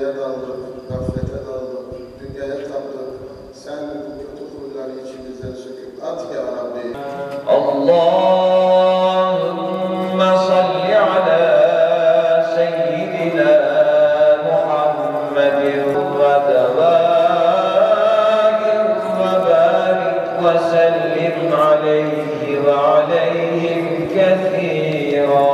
secdeye daldık, gaflete daldık, dünyaya taptık. Sen bu kötü huyları içimizden söküp at ya Rabbi. Allahümme salli ala seyyidina Muhammedin ve devâin ve barik ve sellim aleyhi ve aleyhim kethîrâ.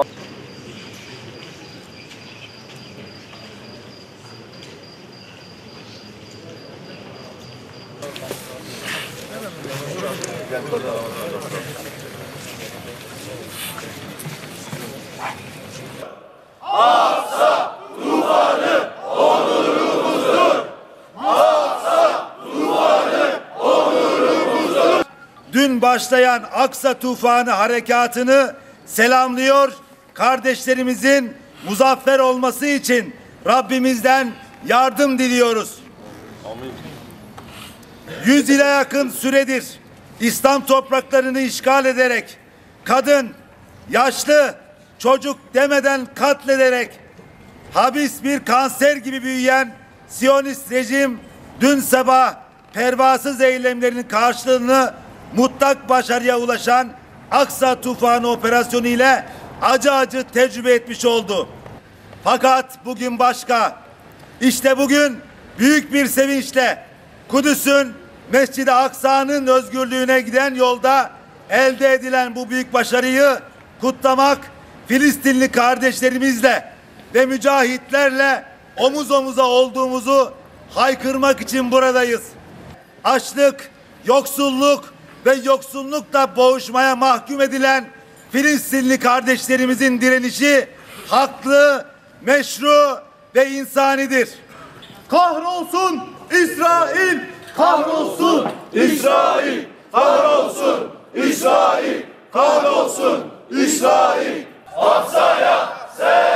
Aksa tufanı onurumuzdur. Aksa tufanı onurumuzdur. Dün başlayan Aksa tufanı harekatını selamlıyor, kardeşlerimizin muzaffer olması için Rabbimizden yardım diliyoruz. Amin. 100 yıla yakın süredir İslam topraklarını işgal ederek, kadın, yaşlı, çocuk demeden katlederek habis bir kanser gibi büyüyen Siyonist rejim dün sabah pervasız eylemlerinin karşılığını mutlak başarıya ulaşan Aksa Tufanı operasyonu ile acı acı tecrübe etmiş oldu. Fakat bugün başka. İşte bugün büyük bir sevinçle Kudüs'ün Mescid-i Aksa'nın özgürlüğüne giden yolda elde edilen bu büyük başarıyı kutlamak, Filistinli kardeşlerimizle ve mücahitlerle omuz omuza olduğumuzu haykırmak için buradayız. Açlık, yoksulluk ve yoksullukla boğuşmaya mahkum edilen Filistinli kardeşlerimizin direnişi haklı, meşru ve insanidir. Kahrolsun İsrail! Kahrolsun İsrail! Kahrolsun İsrail! Kahrolsun İsrail! Aksa'ya selam!